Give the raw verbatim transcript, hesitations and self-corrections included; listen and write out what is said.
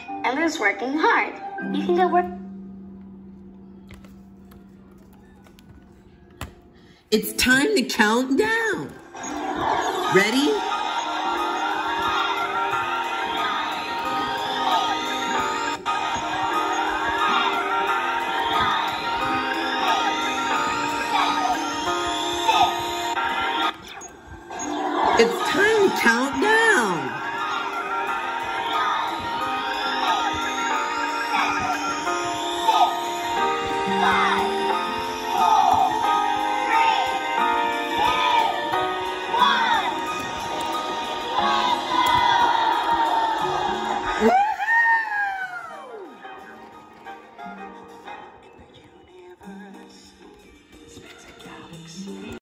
and there's working hard. You can get work. It's time to count down. Ready? It's time to count down.